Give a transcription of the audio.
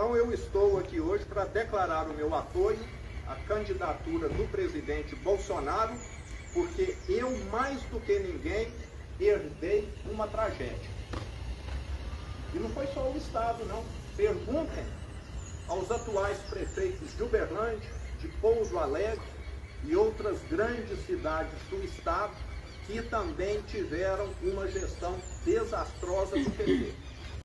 Então eu estou aqui hoje para declarar o meu apoio à candidatura do presidente Bolsonaro, porque eu, mais do que ninguém, herdei uma tragédia. E não foi só o Estado, não. Perguntem aos atuais prefeitos de Uberlândia, de Pouso Alegre e outras grandes cidades do Estado que também tiveram uma gestão desastrosa do PT.